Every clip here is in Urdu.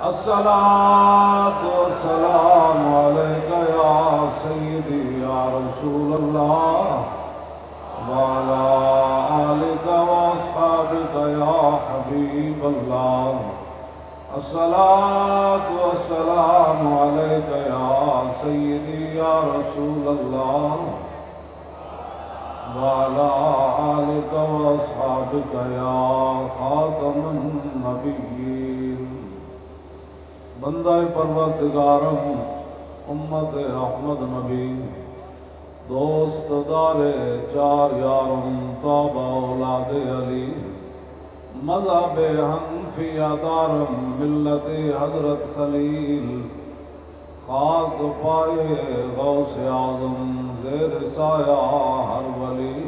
الصلاة والسلام عليك يا سيدي يا رسول الله وعلى آلك وأصحابك يا حبيب الله. الصلاة والسلام عليك يا سيدي يا رسول الله وعلى آلك وأصحابك يا خاتم النبيين. بندہ پروردگارم امت احمد نبی دوست دار چار یارم تابع اولاد علی مذہب حنفیہ دارم ملت حضرت خلیل خاک پائے غوث اعظم زیر سایہ ہر ولی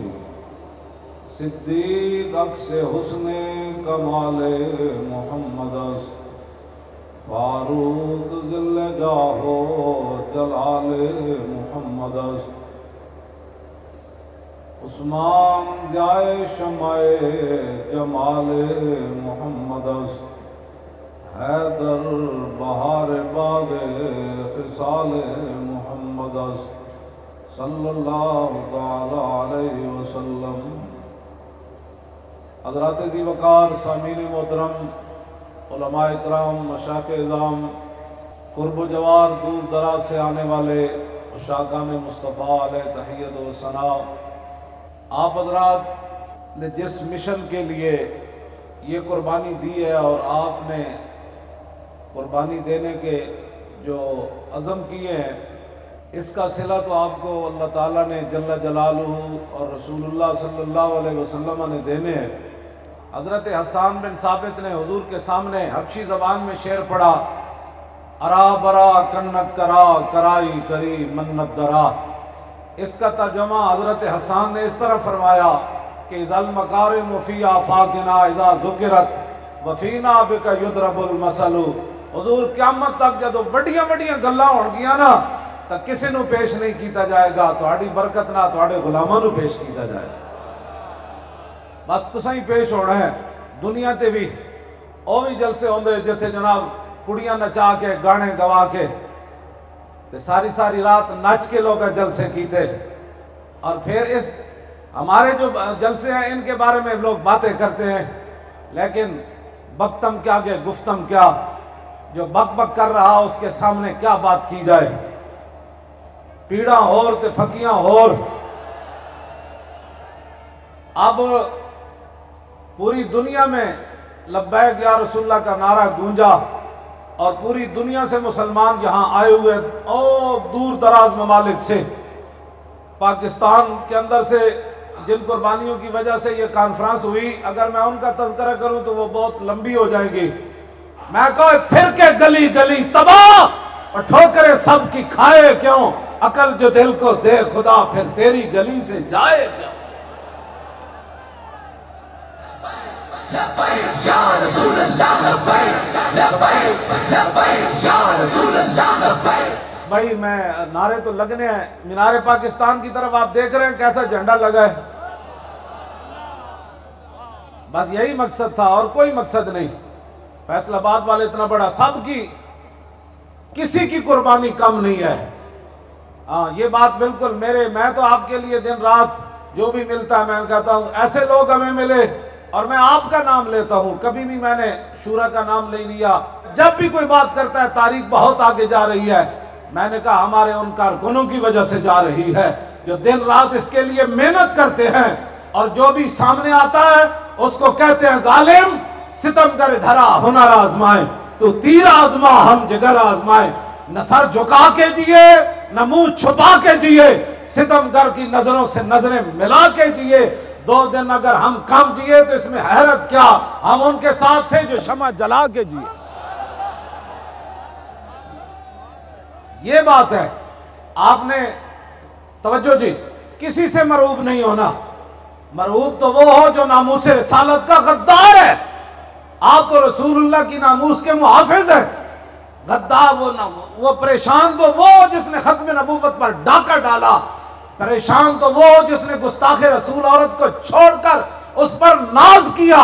صدیق عکس حسن کمال محمد است فاروق ذل جاہو جلال محمد است عثمان ضیاء شمع جمال محمد است حیدر بہار باغ خصال محمد است صلی اللہ تعالی علیہ وسلم. حضرات ذی وقار سامعین محترم، علماء اکرام، مشائخ اعظام، قرب و جوار دور دراز سے آنے والے عشاقان مصطفیٰ علیہ تحیت و ثنا، آپ حضرات نے جس مشن کے لیے یہ قربانی دی ہے اور آپ نے قربانی دینے کے جو عزم کیے ہیں، اس کا صلہ تو آپ کو اللہ تعالیٰ نے جل جلالہ اور رسول اللہ صلی اللہ علیہ وسلم نے دینے ہیں. حضرت حسان بن ثابت نے حضور کے سامنے حبشی زبان میں شعر پڑھا، ارا برا کنک کرا کرائی کری منت درا. اس کا ترجمہ حضرت حسان نے اس طرح فرمایا کہ اذا المکارم فی آفاقنا اذا ذکرت وفینا بک یضرب المثل. حضور قیامت تک جدو وڈیاں وڈیاں گلاں ہون گیاں نا تو کسی نو پیش نہیں کیتا جائے گا، تہاڈی برکت نہ تہاڈے غلاماں نو پیش کیتا جائے گا. بس تساں ہی پیش ہونا ہے. دنیا تے بھی او بھی جلسے ہوندے جتھے جناب کڑیاں نچا کے گانے گوا کے تے ساری ساری رات نچ کے لوگ جلسے کیتے، اور پھر اس ہمارے جو جلسے ہیں ان کے بارے میں لوگ باتیں کرتے ہیں، لیکن بکتم کیا کہ گفتم کیا، جو بک بک کر رہا اس کے سامنے کیا بات کی جائے. پیڑاں ہور تے پھکیاں ہور. اب پوری دنیا میں لبیک یا رسول اللہ کا نعرہ گونجا اور پوری دنیا سے مسلمان یہاں آئے ہوئے اور دور دراز ممالک سے، پاکستان کے اندر سے جن قربانیوں کی وجہ سے یہ کانفرنس ہوئی، اگر میں ان کا تذکرہ کروں تو وہ بہت لمبی ہو جائے گی. میں کہوں پھر کے گلی گلی تباہ اور ٹھوکریں سب کی کھائے کیوں، عقل جو دل کو دے خدا پھر تیری گلی سے جائے کیوں. لبیک یا رسول اللہ لبیک لبیک لبیک یا رسول اللہ لبیک. بھائی میں نعرے تو لگنے ہیں. مینار پاکستان کی طرف آپ دیکھ رہے ہیں کیسا جھنڈا لگا ہے. بس یہی مقصد تھا اور کوئی مقصد نہیں. فیصل آباد والے اتنا بڑا، سب کی کسی کی قربانی کم نہیں ہے. ہاں یہ بات بالکل میں تو آپ کے لیے دن رات جو بھی ملتا ہے میں کہتا ہوں ایسے لوگ ہمیں ملے اور میں آپ کا نام لیتا ہوں. کبھی بھی میں نے شورا کا نام نہیں لیا. جب بھی کوئی بات کرتا ہے تاریخ بہت آگے جا رہی ہے، میں نے کہا ہمارے ان کارکنوں کی وجہ سے جا رہی ہے جو دن رات اس کے لیے محنت کرتے ہیں، اور جو بھی سامنے آتا ہے اس کو کہتے ہیں ظالم ستم کر دھرا ہنر آزمائیں، تو تیر آزما ہم جگر آزمائیں. نہ سر جھکا کے جیے نہ منہ چھپا کے جیے، ستم گر کی نظروں سے نظریں ملا کے جیے. 2 دن اگر ہم کم جیے تو اس میں حیرت کیا، ہم ان کے ساتھ تھے جو شمع جلا کے جیے. یہ بات ہے. آپ نے توجہ جی، کسی سے مرعوب نہیں ہونا. مرعوب تو وہ ہو جو ناموس رسالت کا غدار ہے. آپ تو رسول اللہ کی ناموس کے محافظ ہیں. غدار وہ پریشان تو وہ جس نے ختم نبوت پر ڈاکہ ڈالا. پریشان تو وہ جس نے گستاخ رسول عورت کو چھوڑ کر اس پر ناز کیا.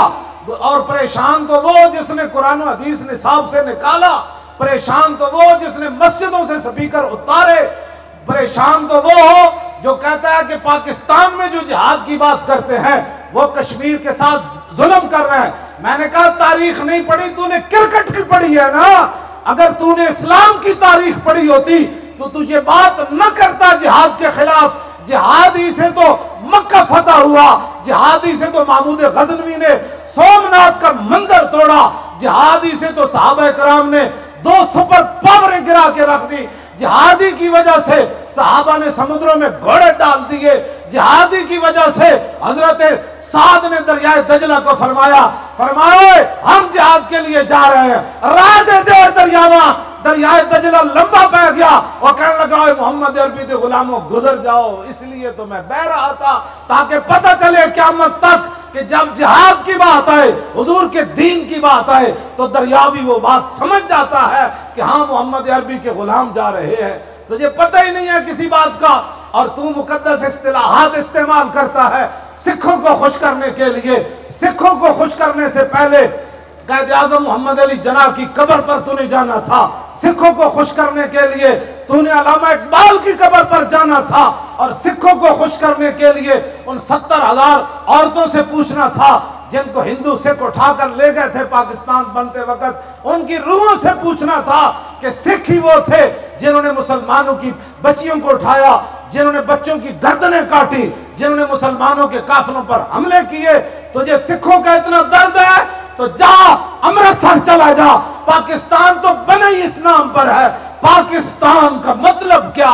اور پریشان تو وہ جس نے قرآن و حدیث نصاب سے نکالا، پریشان تو وہ جس نے مسجدوں سے سپیکر اتارے، پریشان تو وہ ہو جو کہتا ہے کہ پاکستان میں جو جہاد کی بات کرتے ہیں وہ کشمیر کے ساتھ ظلم کر رہے ہیں۔ میں نے کہا تاریخ نہیں پڑھی، تو نے کرکٹ کی پڑھی ہے نا۔ اگر تو نے اسلام کی تاریخ پڑھی ہوتی تو تجھے بات نہ کرتا جہاد کے خلاف۔ جہادی سے تو مکہ فتح ہوا، جہادی سے تو محمود غزنوی نے سومناتھ کا مندر توڑا، جہادی سے تو صحابہ کرام نے 2 سپر پاوریں گرا کے رکھ دی، جہادی کی وجہ سے صحابہ نے سمندروں میں گھوڑے ڈال دیے، جہادی کی وجہ سے حضرت سعد نے دریائے دجلہ کو فرمایا ہم جہاد کے لیے جا رہے ہیں، راہ دے دے دریاواں۔ دریائے دجلہ لمبا پہ گیا اور کہنے لگا اے محمد عربی دے غلاموں گزر جاؤ، اس لیے تو میں بہ رہا تھا تاکہ پتہ چلے قیامت تک کہ جب جہاد کی بات آئے، حضور کے دین کی بات آئے تو دریا بھی وہ بات سمجھ جاتا ہے کہ ہاں محمد عربی کے غلام جا رہے ہیں۔ تجھے پتہ ہی نہیں ہے کسی بات کا اور تو مقدس اصطلاحات استعمال کرتا ہے سکھوں کو خوش کرنے کے لیے۔ سکھوں کو خوش کرنے سے پہلے قائد اعظم محمد علی جناح کی قبر پر تو نے جانا تھا، سکھوں کو خوش کرنے کے لیے تو نے علامہ اقبال کی قبر پر جانا تھا، اور سکھوں کو خوش کرنے کے لیے ان 70,000 عورتوں سے پوچھنا تھا جن کو ہندو سکھ اٹھا کر لے گئے تھے پاکستان بنتے وقت، ان کی روحوں سے پوچھنا تھا کہ سکھ ہی وہ تھے جنہوں نے مسلمانوں کی بچیوں کو اٹھایا، جنہوں نے بچوں کی گردنیں کاٹی، جنہوں نے مسلمانوں کے قافلوں پر حملے کیے۔ تجھے سکھوں کا اتنا درد ہے تو جا امرتسر چلا جا، پاکستان تو بنا ہی اس نام پر ہے۔ پاکستان کا مطلب کیا؟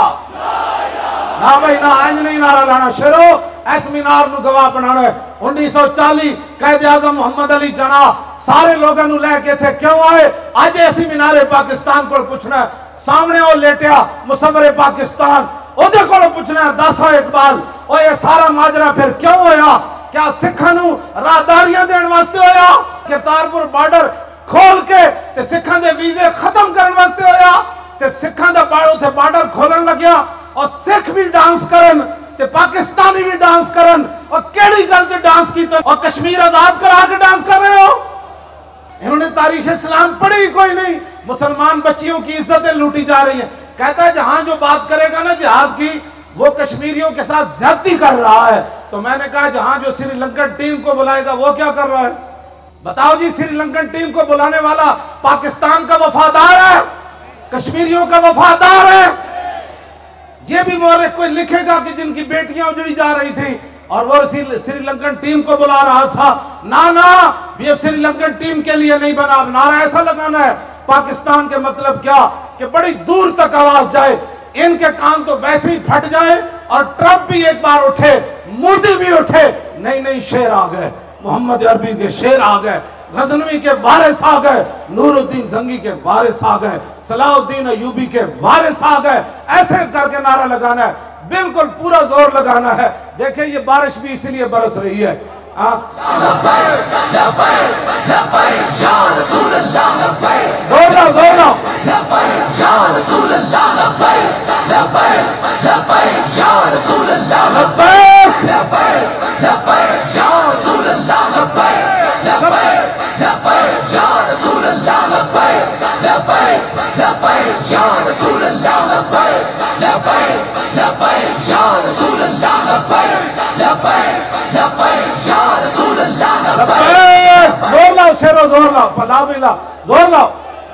نہ بھائی نہ آئنج نہیں نعرہ لانا شیرو، ایس مینار نو گواہ بنانا ہے۔ 1940 قائد اعظم محمد علی جناح سارے لوگوں نو لے کے تھے، کیوں آئے؟ آج ایسی مینار پاکستان کو پوچھنا ہے، سامنے وہ لیٹیا مصور پاکستان، او دیکھو پوچھنا ہے داسا اقبال، او یہ سارا ماجرا پھر کیوں ہویا؟ کیا سکھاں نو راہداریاں دین واسطے ہویا؟ کرتارپور بارڈر کھول کے تے سکھاں دے ویزے ختم کرن واسطے ہویا؟ تے سکھاں دا بارڈر کھولن لگیا اور سکھ بھی ڈانس کرن تے پاکستانی بھی ڈانس کرن، اور کیڑی گل تے ڈانس کیتا اور کشمیر آزاد کرا کے ڈانس کر رہے ہو؟ انہوں نے تاریخ اسلام پڑھی کوئی نہیں۔ مسلمان بچیوں کی عزتیں لوٹی جا رہی ہیں۔ کہتا ہے جہاں جو بات کرے گا نا جہاد کی وہ کشمیریوں کے ساتھ زیادتی کر رہا ہے۔ تو میں نے کہا جہاں جو سری لنکن ٹیم کو بلائے گا وہ کیا کر رہا ہے؟ بتاؤ جی، سری لنکن ٹیم کو بلانے والا پاکستان کا وفادار ہے، کشمیریوں کا وفادار ہے؟ یہ بھی مورخ کوئی لکھے گا کہ جن کی بیٹیاں اجڑی جا رہی تھی اور وہ سری لنکن ٹیم کو بلا رہا تھا؟ نا یہ سری لنکن ٹیم کے لیے نہیں بنا، اب نعرہ ایسا لگانا ہے پاکستان کے مطلب کیا کہ بڑی دور تک آواز جائے، ان کے کان تو ویسے ہی پھٹ جائے اور ٹرمپ بھی ایک بار اٹھے، مودی بھی اٹھے، نہیں شیر آ گئے، محمد عربی کے شیر آ گئے، غزنوی کے وارث آ گئے، نور الدین زنگی کے وارث آ گئے، صلاح الدین ایوبی کے وارث آ گئے۔ ایسے کر کے نعرہ لگانا ہے، بالکل پورا زور لگانا ہے۔ دیکھیں یہ بارش بھی اسی لیے برس رہی ہے۔ زور لاؤ زور لاؤ شیرو، زور لاؤ، پلا بھی لاؤ، زور لاؤ۔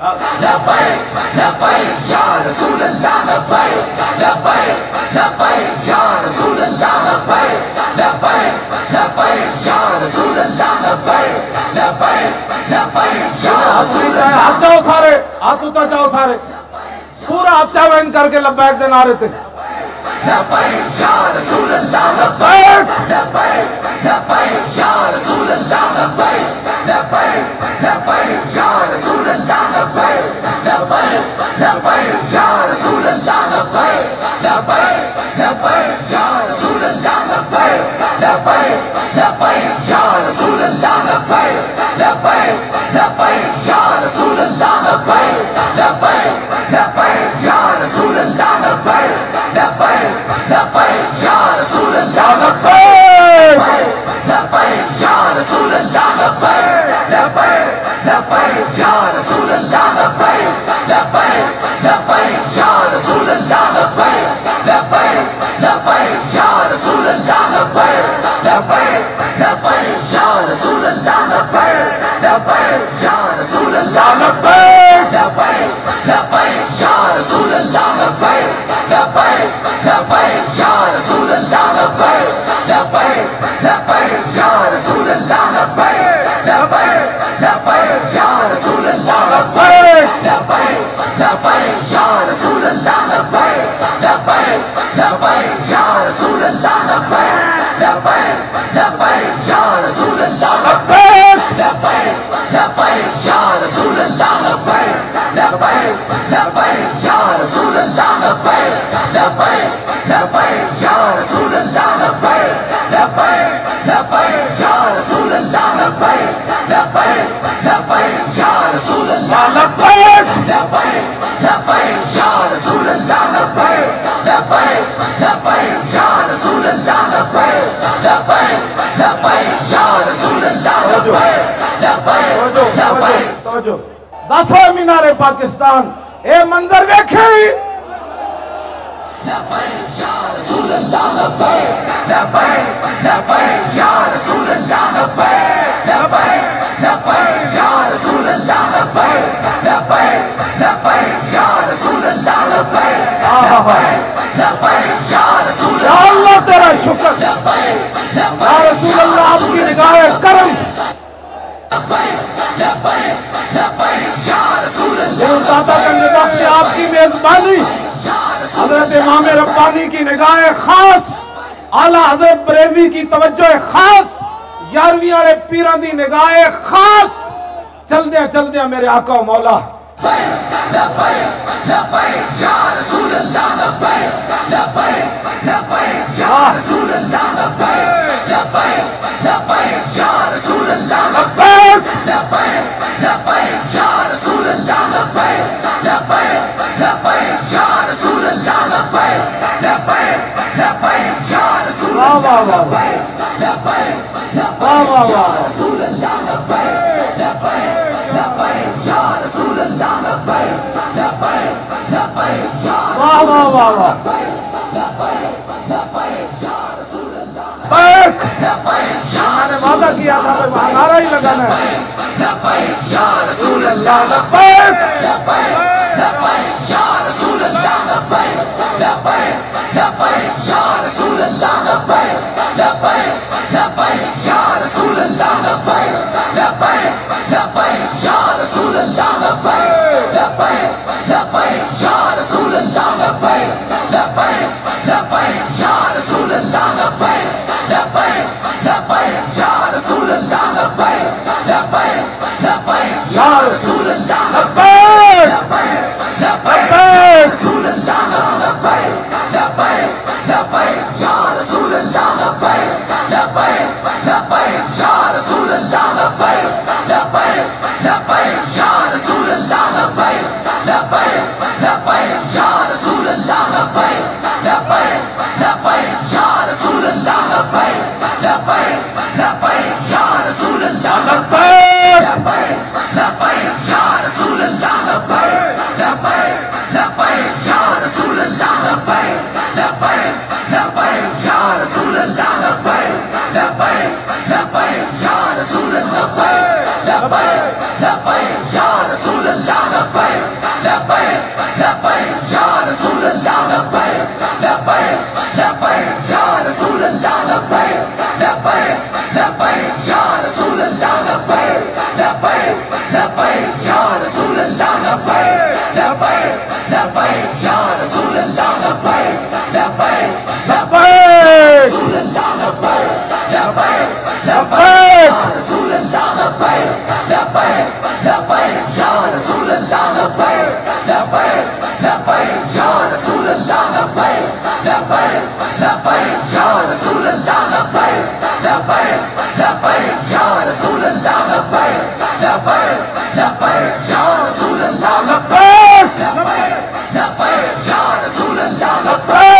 ہاتھ جاؤ سارے، ہاتھ اتا جاؤ سارے، پورا ہاتھ چاہ وین کر کے لبیک دے نعرے تھے۔ لبیک یا رسول اللہ، لبیک لبیک یا رسول اللہ، لبیک لبیک یا رسول اللہ، لبیک لبیک یا رسول اللہ، لبیک لبیک یا رسول اللہ، لبیک لبیک یا رسول اللہ، لبیک لبیک یا رسول اللہ، لبیک لبیک یا رسول اللہ، لبیک لبیک یا رسول اللہ، لبیک لبیک یا رسول اللہ، لبیک Ya Rasulullah labbaik labbaik labbaik Ya Rasulullah labbaik labbaik labbaik Ya Rasulullah labbaik labbaik labbaik Ya Rasulullah labbaik labbaik Ya Rasulullah labbaik labbaik labbaik Ya Rasulullah labbaik labbaik labbaik Ya Rasulullah labbaik labbaik labbaik Ya Rasulullah labbaik labbaik labbaik Ya Rasulullah labbaik labbaik labbaik Ya Rasulullah labbaik labbaik labbaik Ya Rasulullah labbaik labbaik labbaik Ya Rasulullah labbaik labbaik labbaik Ya Rasulullah labbaik labbaik labbaik Ya Rasulullah labbaik labbaik labbaik Ya Rasulullah labbaik labbaik labbaik Ya Rasulullah labbaik labbaik labbaik Ya Rasulullah labbaik labbaik labbaik Ya Rasulullah labbaik labbaik labbaik Ya Rasulullah labbaik labbaik labbaik Ya Rasulullah labbaik labbaik labbaik توجہ 10واں مینار پاکستان اے منظر ویکھے labbaik Ya Rasulullah labbaik labbaik labbaik Ya Rasulullah labbaik labbaik labbaik Ya Rasulullah labbaik labbaik labbaik Ya Rasulullah labbaik labbaik labbaik Ya یا Rasulullah اللہ تیرا شکر labbaik یا labbaik رسول اللہ آپ کی نگاہ کرم labbaik labbaik labbaik Ya Rasulullah گرو داتا گنج بخش آپ کی میزبانی حضرت امام ربانی کی نگاہ خاص اعلیٰ حضرت بریلوی کی توجہ خاص 11ویں والے پیران دی نگاہ خاص چل دیا میرے آقا و مولا labbaik labbaik Ya Rasulullah labbaik labbaik labbaik Ya Rasulullah labbaik labbaik labbaik Ya Rasulullah labbaik labbaik labbaik Ya Rasulullah labbaik labbaik labbaik Ya Rasulullah labbaik labbaik labbaik Ya Rasulullah واہ واہ واہ labbaik labbaik واہ واہ واہ Rasulullah labbaik labbaik labbaik Ya Rasulullah labbaik labbaik labbaik Ya واہ واہ واہ واہ بیک میں نے وعدہ کیا تھا کہ وہاں نعرہ ہی لگانا ہے labbaik Ya Rasulullah بیک labbaik labbaik Ya Rasulullah labbaik labbaik labbaik Ya Rasulullah labbaik labbaik labbaik Ya Rasulullah labbaik labbaik labbaik Ya Rasulullah labbaik labbaik labbaik Ya Rasulullah labbaik labbaik labbaik Ya Rasulullah labbaik labbaik labbaik Ya Rasulullah labbaik labbaik labbaik Ya Rasulullah بیک labbaik بیک Rasulullah labbaik labbaik labbaik Ya Rasulullah labbaik labbaik labbaik Ya Rasulullah labbaik labbaik labbaik Ya Rasulullah labbaik labbaik labbaik Ya Rasulullah labbaik labbaik labbaik Ya Rasulullah labbaik labbaik labbaik Ya Rasulullah بیک labbaik labbaik Ya Rasulullah labbaik labbaik labbaik Ya Rasulullah labbaik labbaik labbaik Ya Rasulullah labbaik labbaik labbaik Ya Rasulullah labbaik labbaik labbaik Ya Rasulullah labbaik labbaik labbaik Ya Rasulullah labbaik labbaik labbaik Ya Rasulullah labbaik labbaik labbaik Ya Rasulullah labbaik labbaik labbaik Ya Rasulullah labbaik labbaik labbaik Ya Rasulullah labbaik labbaik بیک Rasulullah labbaik labbaik بیک Rasulullah labbaik labbaik labbaik Ya Rasulullah labbaik labbaik labbaik Ya Rasulullah labbaik labbaik labbaik Ya Rasulullah labbaik labbaik labbaik Ya Rasulullah labbaik labbaik labbaik Ya Rasulullah بیک labbaik labbaik Ya Rasulullah labbaik بیک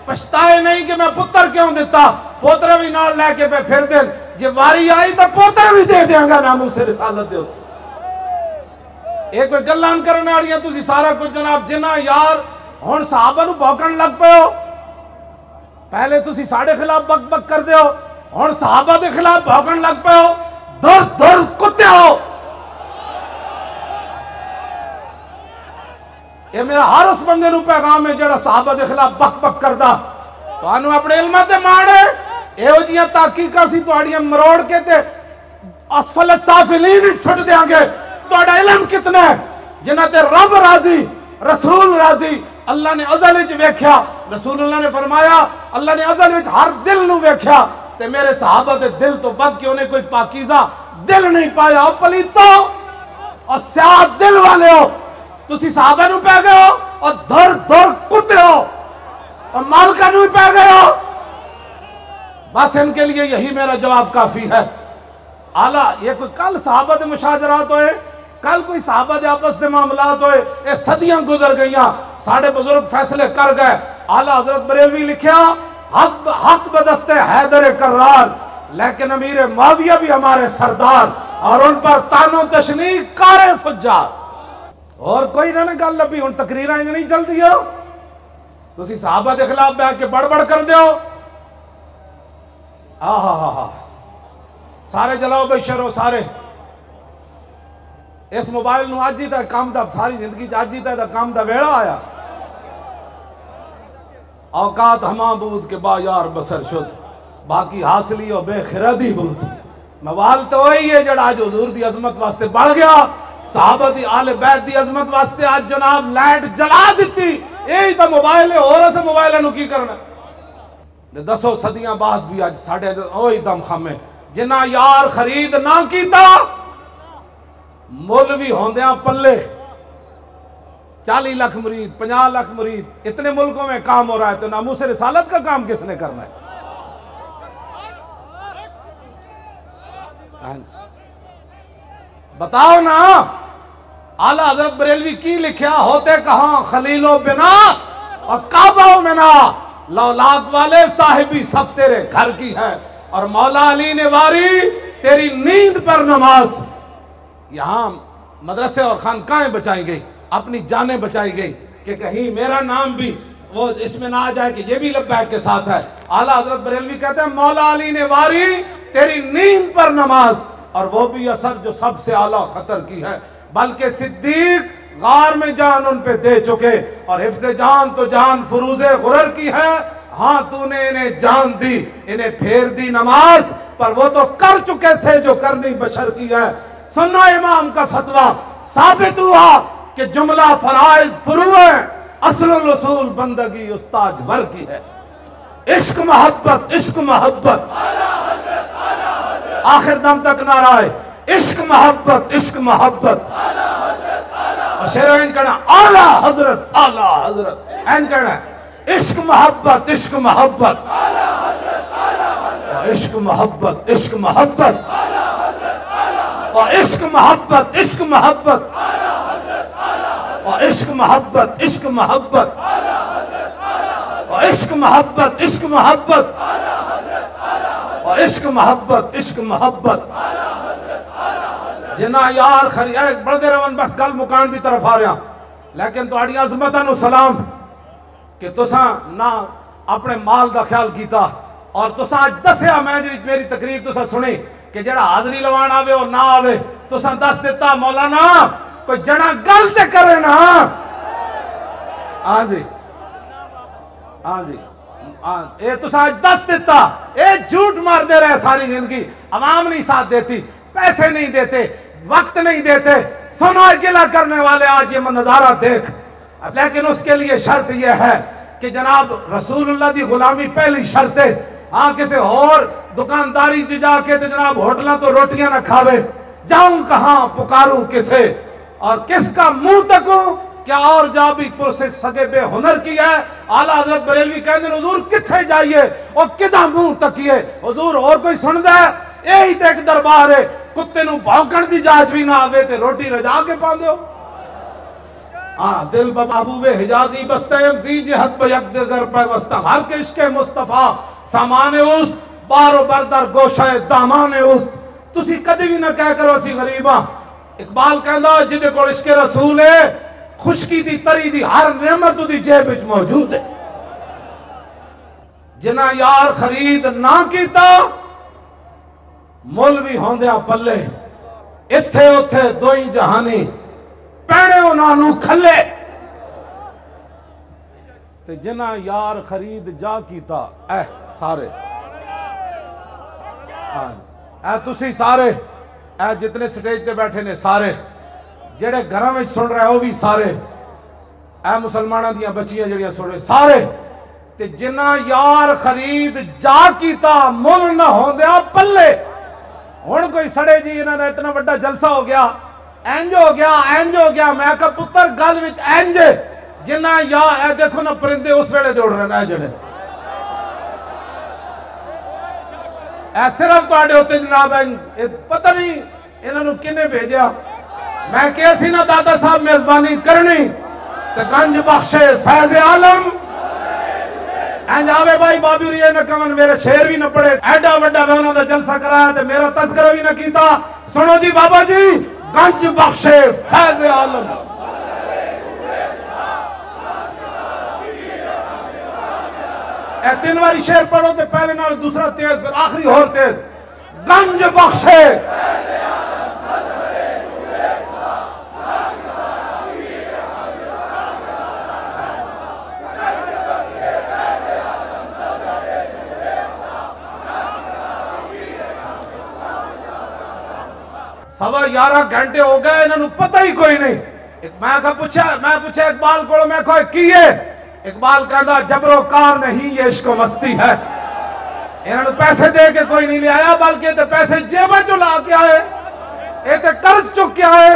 پچھتائے نہیں کہ میں پتر کیوں دیتا، پوترے بھی نال لے کے پہ پھر دیں، جی واری آئی تو پوترے بھی دے دیں گا ناموس رسالت دے ہوتے۔ ایک کوئی گلان کرنے آڑیاں تسی سارا کچھ جناب جنہ یار ہون صحابہ نو بھوکن لگ پہ ہو، پہلے تسی ساڑے خلاف بک بک کر دے ہو، ہون صحابہ دے خلاف بھوکن لگ پہ ہو، در در کتے ہو۔ یہ میرا ہر اس بندے نو پیغام ہے جڑا صحابہ دے خلاف بک بک کردہ تو آنو اپنے علمہ تے مانے ایو جیاں تحقیقہ سی تو آڑیاں مروڑ کے تے اسفل سافلین چھٹ دیاں گے تو آڑا علم کتنے ہے جنہ تے رب راضی رسول راضی اللہ نے ازل وچ ویکھیا، رسول اللہ نے فرمایا اللہ نے ازل وچ ہر دل نو ویکھیا تے میرے صحابہ دے دل تو بد کہ انہیں کوئی پاکیزہ دل نہیں پایا، اور پلیتو اور سیاہ دل والے ہو، تسی صحابہ نو پہ گئے ہو اور دھر دھر کتے ہو اور مالکہ نو پہ گئے ہو۔ بس ان کے لیے یہی میرا جواب کافی ہے۔ اعلیٰ یہ کوئی کل صحابہ دے مشاجرات ہوئے، کل کوئی صحابہ دے آپس دے معاملات ہوئے، یہ صدیاں گزر گئیاں، ساڑھے بزرگ فیصلے کر گئے۔ اعلیٰ حضرت بریلوی لکھیا حق بدست حیدر کرار لیکن امیر معاویہ بھی ہمارے سردار، اور ان پر تان و تشنیع کار فجار۔ اور کوئی نہ گل لبھی ہن تقریراں انج نہیں چل دی ہو، تسی صحابہ دے خلاف بیٹھ کے بڑبڑ کر دیو، سارے جلاؤ بھائی شروع سارے اس موبائل نو آج ہی تا کام دا ساری زندگی آج ہی تا کام دا ویڑا آیا، اوقات ہما بود کے با یار بسر شد باقی حاصلی و بے خردی بود۔ موال تو وہی ہے جڑا آج حضور دی عظمت واسطے بڑھ گیا، صحابہ دی آل بیت دی عظمت واسطے آج جناب لائٹ جلا دیتی، یہی تا موبائل ہے، اور اسے موبائل ہے نو کی کرنا دسو صدیاں بعد بھی آج ساڑھے اوہی دم خامے جنہ یار خرید نہ کیتا مولوی ہوندیاں پلے 40 لاکھ مرید 50 لاکھ مرید اتنے ملکوں میں کام ہو رہا ہے تو ناموس رسالت کا کام کس نے کرنا ہے؟ بتاؤ نا اعلیٰ حضرت بریلوی کی لکھیا ہوتے کہاں خلیل و بنا اور کعبہ و منا، لولاد والے صاحبی سب تیرے گھر کی ہے، اور مولا علی نے واری تیری نیند پر نماز۔ یہاں مدرسے اور خانقاہیں بچائی گئی، اپنی جانیں بچائی گئی کہ کہیں میرا نام بھی وہ اس میں نہ آ جائے کہ یہ بھی لبیک کے ساتھ ہے۔ اعلیٰ حضرت بریلوی کہتے ہیں مولا علی نے واری تیری نیند پر نماز، اور وہ بھی اثر جو سب سے اعلیٰ خطر کی ہے، بلکہ صدیق غار میں جان ان پہ دے چکے، اور حفظ جان تو جان فروز غرر کی ہے، ہاں تو نے انہیں جان دی انہیں پھیر دی نماز، پر وہ تو کر چکے تھے جو کرنی بشر کی ہے۔ سنو امام کا فتویٰ ثابت ہوا کہ جملہ فرائض فروع اصل الاصول بندگی استاد ور کی ہے۔ عشق محبت عشق محبت آخر دم تک نعرہ ہے عشق محبت عشق محبت، اور شیرہ این کہنا اعلیٰ حضرت اعلیٰ حضرت، این کہنا عشق محبت عشق محبت، عشق محبت عشق محبت، عشق محبت عشق محبت، عشق محبت عشق محبت، عشق محبت عشق محبت، عشق محبت عشق محبت۔ جنہ یار خری ایک بڑھ دے رہا بس گل مکان دی طرف آ رہا، لیکن تو آڑی عظمتہ نو سلام کہ تساں نہ اپنے مال دا خیال کیتا، اور تساں آج دسیا میں میری تقریر تساں سنی کہ جڑا حاضری لوان آوے اور نہ آوے تساں دس دیتا مولانا کوئی جڑا گل تے کرے نا۔ ہاں جی ہاں جی اے تساں آج دس دیتا، اے جھوٹ مار دے رہے ساری زندگی، عوام نہیں ساتھ دیتی، پیسے نہیں دیتے، وقت نہیں دیتے، سنو گلہ کرنے والے آج یہ نظارہ دیکھ، لیکن اس کے لیے شرط یہ ہے کہ جناب رسول اللہ دی غلامی پہلی شرط ہے۔ ہاں کسے اور دکانداری جا کے تو جناب ہوٹلہ تو روٹیاں نہ کھاوے، جاؤں کہاں پکاروں کسے اور کس کا منہ تکوں، کیا اور جا بھی پرسے سگے بے ہنر کی ہے۔ اعلیٰ حضرت بریلوی کہنے حضور کتھے جائیے اور کدھا منہ تکیے، حضور اور کوئی سن دے یہی تے ایک دربار ہے، کتے نو بھونکن دی جاج بھی نہ آوے تے روٹی رجا کے پاندے ہو۔ ہاں دل بمحبوب حجازی بستیم زی جہت پہ یک دگر پہ وستم ہر کے عشق مصطفیٰ سامان اوست بارو بردر گوشہ دامان اوست تسی کدی بھی نہ کہہ کرو اسی غریباں اقبال کہندا جدے کو عشق رسول ہے خشکی دی تری دی ہر نعمت دی جیب وچ موجود ہے جنہ یار خرید نہ کیتا مول بھی ہوندیا پلے اتھے اتھے دوئی جہانی پیڑے انہوں کھلے تے جنہ یار خرید جا کیتا اے سارے اے تسی سارے اے جتنے سٹیج تے بیٹھے نے سارے جڑے گھراں وچ سن رہے ہو بھی سارے اے مسلماناں دیاں بچیاں جڑیاں سن رہے سارے تے جنہ یار خرید جا کیتا مول نہ ہوندیا پلے ہن کوئی سڑے جی انہاں دا اتنا بڑا جلسہ ہو گیا اینج ہو گیا میں کہا پتر گل وچ اینج جنہ یا اے دیکھو نا پرندے اس ویڑے دے اڑ رہے ہیں جڑے اے صرف تو آڑے ہوتے جناب ہیں پتہ نہیں انہوں نے کنے بھیجیا میں کیسی نا دادا صاحب میزبانی کرنی تے گنج بخشے فیض عالم اینج آوے بھائی بابی ریے نہ کمن میرے شعر بھی نہ پڑے ایڈا وڈا میں انہوں نے جلسہ کرایا تے میرا تذکرہ بھی نہ کیتا سنو جی بابا جی گنج بخشے فیض عالم اے تین واری شعر پڑھو تے پہلے نال دوسرا تیز پھر آخری اور تیز گنج بخشے سوا 11 گھنٹے ہو گئے انہوں پتہ ہی کوئی نہیں میں پوچھا اقبال کو میں کہا کیے اقبال کہنا جبر و کار نہیں یہ عشق و مستی ہے انہوں نے پیسے دے کے کوئی نہیں لے آیا بلکہ تے پیسے جیبہ چلا کے آئے اے تے قرض چک کے آئے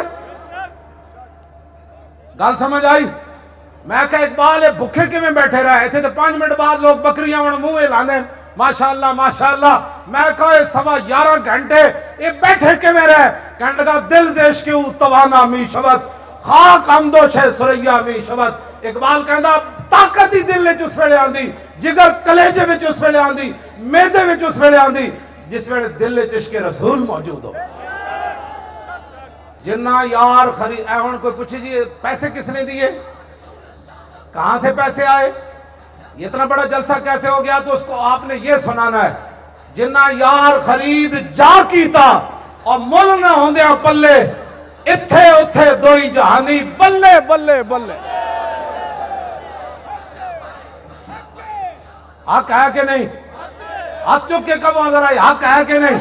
گل سمجھ آئی میں کہا اقبال بھکھے کے میں بیٹھے رہے تھے تے 5 منٹ بعد لوگ بکریاں منہ لانے ماشاءاللہ ماشاءاللہ میں کہا سوا 11 گھنٹے یہ بیٹھے کے میں رہے کہنے لگا دل سے عشق توانا می شبت خاک ہمدوش ہے سریا می شبت اقبال کہندا طاقت ہی دل وچ اس ویلے آندی جگر کلیجے وچ اس ویلے آندی میدے وچ اس ویلے آندی جس ویلے دل وچ عشق رسول موجود ہو جنہ یار خرید اے ہن کوئی پوچھے جی پیسے کس نے دیے کہاں سے پیسے آئے یہ اتنا بڑا جلسہ کیسے ہو گیا تو اس کو آپ نے یہ سنانا ہے جنہ یار خرید جا کیتا اور مل نہ ہوندیا پلے اتھے اتھے دوئی جہانی بلے بلے بلے حق ہے کہ نہیں ہاتھ چک کے کب آدھر آئی حق ہے کہ نہیں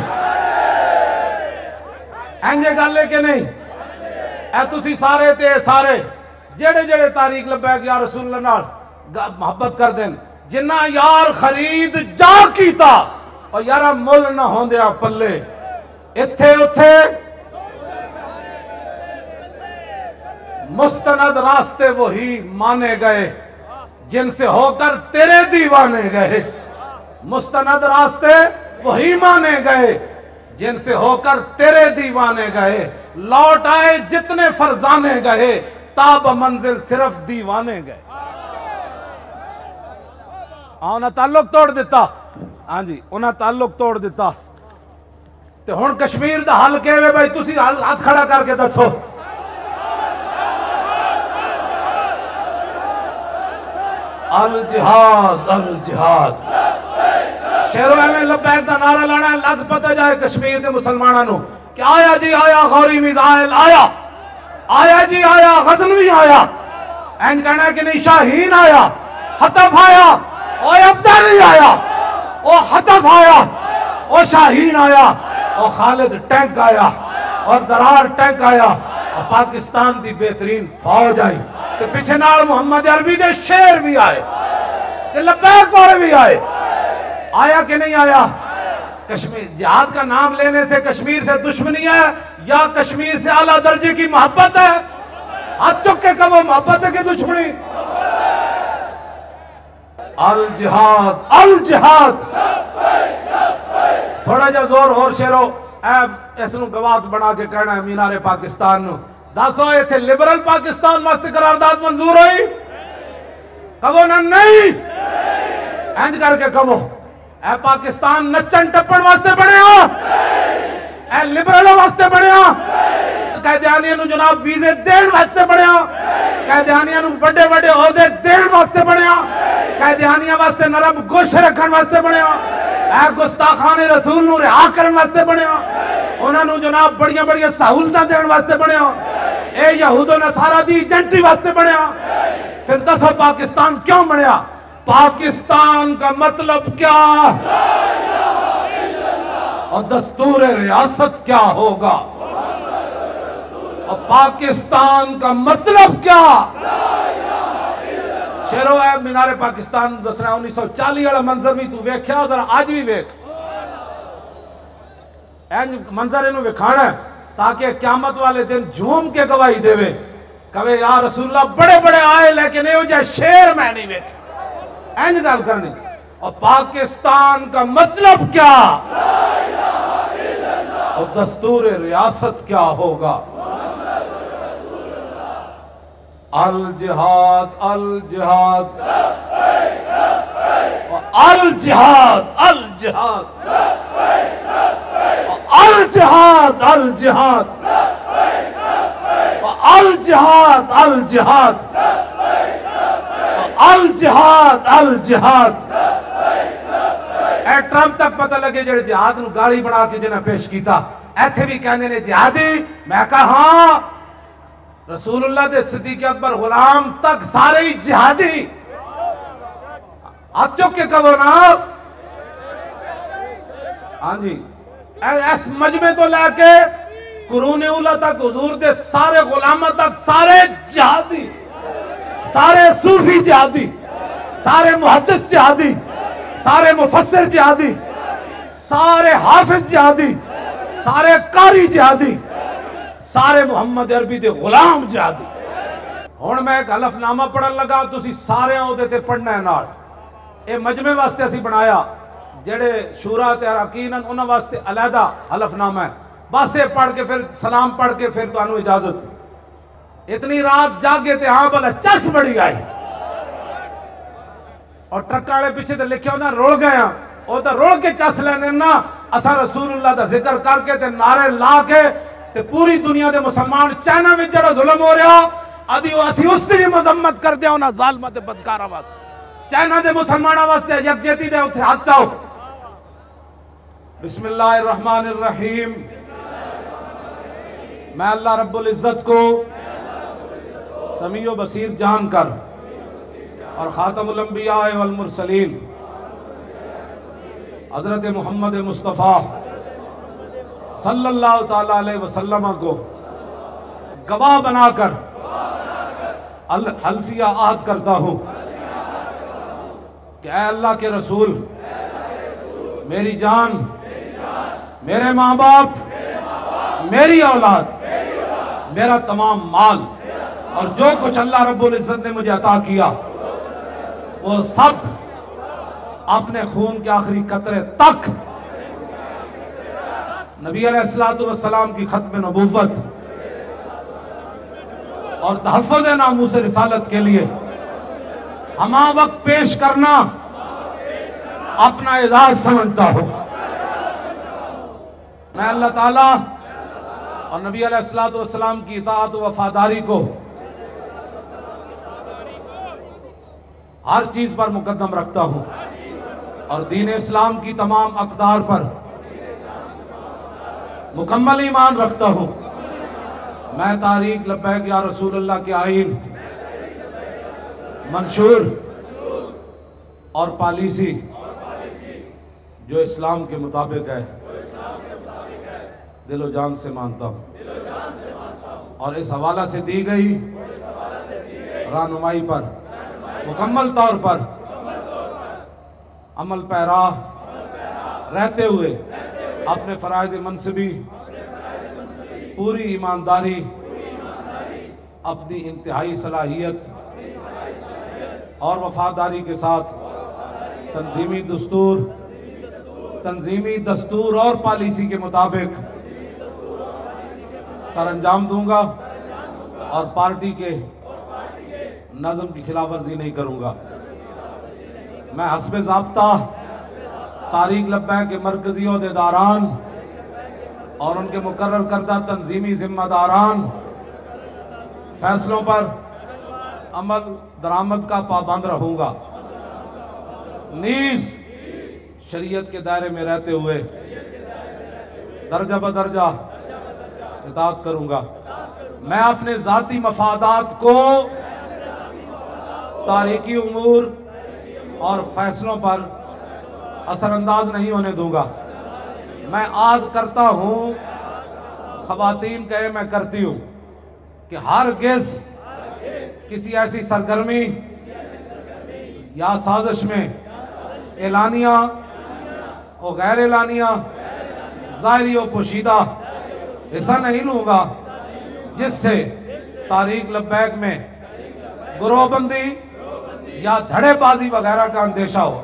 اینجے گالے کہ نہیں اے تسی سارے تے سارے جڑے جڑے تاریخ لبیک یا رسول اللہ محبت کر دیں جنہ یار خرید جا کیتا اور یارہ مل نہ ہوندیا پلے اتھے اتھے مستند راستے وہی مانے گئے جن سے ہو کر تیرے دیوانے گئے مستند راستے وہی مانے گئے جن سے ہو کر تیرے دیوانے گئے لوٹ آئے جتنے فرزانے گئے تاب منزل صرف دیوانے گئے انہاں تعلق توڑ دیتا ہاں جی انہاں تعلق توڑ دیتا تے ہن کشمیر دا حل کے ہوئے بھائی تسی ہاتھ کھڑا کر کے دسو الجہاد الجہاد شیرو میں لبیک دا نعرہ لانا ہے لگ پتہ جائے کشمیر دے مسلمانانوں کہ آیا جی آیا غوری میزائل آیا آیا جی آیا غزنوی آیا این کہنا ہے کہ نہیں شاہین آیا حطف آیا اور ابدالی آیا اور حطف آیا اور شاہین آیا اور خالد ٹینک آیا اور درار ٹینک آیا اور پاکستان دی بہترین فوج آئی تو پیچھے نال محمد عربی دے شیر بھی آئے تے لبیک والے بھی آئے آیا کہ نہیں آیا کشمیر جہاد کا نام لینے سے کشمیر سے دشمنی ہے یا کشمیر سے اعلیٰ درجے کی محبت ہے ہاتھ چک کے کب وہ محبت ہے کہ دشمنی الجہاد الجہاد تھوڑا جا زور اور شیرو اے اس نو گواہ بنا کے کہنا ہے مینار پاکستان نو دسو ایتھے لبرل پاکستان واسطے قرارداد منظور ہوئی؟ کہو نا نہیں، اینج کر کے کہو اے پاکستان نچن ٹپن واسطے بنے ہو، اے لبرل واسطے بنے ہو، قیدیانیاں نو جناب ویزے دین واسطے بنے ہو، قیدیانیاں نو وڈے وڈے عہدے دین واسطے بنے ہو، قیدیانیاں واسطے نرم گوش رکھن واسطے بنے ہو، اے گستاخان رسول نو رہا کرن واسطے بنے ہو، انہاں نو جناب بڑیاں بڑیاں سہولتاں دین واسطے بنے ہو، اے یہود و نصارہ دی ایجنٹری واسطے بنے ہو۔ پھر دسو پاکستان کیوں بنیا؟ پاکستان کا مطلب کیا اور دستور ریاست کیا ہوگا، اور پاکستان کا مطلب کیا؟ شیرو ہے مینار پاکستان دسنا 1940 والا منظر بھی تو ویکھیا ذرا آج بھی ویکھ، این منظر انہوں وکھانا ہے تاکہ قیامت والے دن جھوم کے گواہی دے وے کہے یا رسول اللہ بڑے بڑے آئے لیکن یہ جائے شیر میں نہیں ویکھ، این گل کرنی۔ اور پاکستان کا مطلب کیا اور دستور ریاست کیا ہوگا؟ الجہاد الجہاد الجہاد الجہاد الجہاد الجہاد الجہاد الجہاد الجہاد الجہاد۔ اے ٹرمپ تک پتہ لگے جڑے جہاد نو گاڑی بنا کے جنہیں پیش کیتا، ایتھے بھی کہنے نے جہادی، میں کہا ہاں رسول اللہ دے صدیق اکبر غلام تک سارے ہی جہادی، آپ چک کے کہو نا، ہاں جی اس مجمع تو لے کے قرون اولا تک حضور دے سارے غلامہ تک سارے جہادی، سارے صوفی جہادی، سارے محدث جہادی، سارے مفسر جہادی، سارے حافظ جہادی، سارے قاری جہادی، سارے محمد عربی دے غلام جہادی۔ ہون میں ایک حلف نامہ پڑھن لگا تسی سارے ہوں دے تے پڑھنا ہے نال، اے مجمع واسطے اسی بنایا، جڑے شورا تے اراکین انہاں واسطے علیحدہ حلف نامہ ہے، بس یہ پڑھ کے پھر سلام پڑھ کے پھر تو انہوں اجازت۔ اتنی رات جاگے تے ہاں بلا چس بڑی آئی اور ٹرکاڑے پیچھے تے لکھے ہونا روڑ گئے ہیں، وہ تا روڑ کے چس لینے نا، اسا رسول اللہ دا ذکر کر کے تے نعرے لا کے تے پوری دنیا دے مسلمان چائنا میں جڑا ظلم ہو رہا ادھی اسی اس دی مذمت کر دیا ہونا ظالمہ دے بدکارہ واسطے، چائنا دے مسلمانہ واسطے یک جیتی دے اتھے ہاتھ چاہو۔ بسم اللہ الرحمن الرحیم، میں اللہ رب العزت کو سمیع و بصیر جان کر اور خاتم الانبیاء والمرسلین حضرت محمد مصطفیٰ صلی اللہ تعالیٰ علیہ وسلم کو گواہ بنا کر حلفیہ عہد کرتا ہوں کہ اے اللہ کے رسول، میری جان، میرے ماں باپ، میری اولاد، میرا تمام مال اور جو کچھ اللہ رب العزت نے مجھے عطا کیا وہ سب اپنے خون کے آخری قطرے تک نبی علیہ السلام کی ختم نبوت اور تحفظ ناموس رسالت کے لیے ہمہ وقت پیش کرنا اپنا اعزاز سمجھتا ہوں۔ میں اللہ تعالیٰ اور نبی علیہ السلام کی اطاعت و وفاداری کو ہر چیز پر مقدم رکھتا ہوں اور دین اسلام کی تمام اقدار پر مکمل ایمان رکھتا ہوں۔ میں تحریک لبیک یا رسول اللہ کے آئین، منشور اور پالیسی جو اسلام کے مطابق ہے دل و جان سے مانتا ہوں اور اس حوالہ سے دی گئی رہنمائی پر مکمل طور پر عمل پیرا رہتے ہوئے اپنے فرائض منصبی پوری ایمانداری، اپنی انتہائی صلاحیت اور وفاداری کے ساتھ تنظیمی دستور اور پالیسی کے مطابق سر انجام دوں گا اور پارٹی کے نظم کی خلاف ورزی نہیں کروں گا۔ میں حسب ضابطہ تحریک لبیک کے مرکزی عہدیداران اور ان کے مقرر کردہ تنظیمی ذمہ داران فیصلوں پر عمل درآمد کا پابند رہوں گا، نیز شریعت کے دائرے میں رہتے ہوئے درجہ بدرجہ اطاعت کروں گا۔ میں اپنے ذاتی مفادات کو تاریخی امور اور فیصلوں پر اثر انداز نہیں ہونے دوں گا۔ میں عاد کرتا ہوں، خواتین کہے میں کرتی ہوں، کہ ہرگز کسی ایسی سرگرمی یا سازش میں اعلانیہ و غیر اعلانیہ، ظاہری و پوشیدہ حصہ نہیں لوں گا جس سے تحریک لبیک میں گروہ بندی یا دھڑے بازی وغیرہ کا اندیشہ ہو۔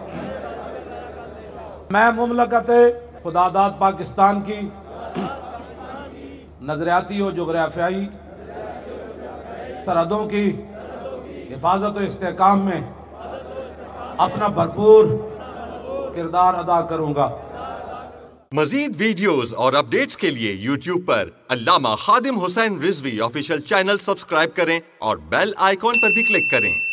میں مملکت خداداد پاکستان کی نظریاتی و جغرافیائی سرحدوں کی حفاظت و استحکام میں اپنا بھرپور کردار ادا کروں گا۔ مزید ویڈیوز اور اپڈیٹس کے لیے یوٹیوب پر Allama Khadim Husain Rizvi official channel subscribe کریں اور بیل آئیکن پر بھی کلک کریں۔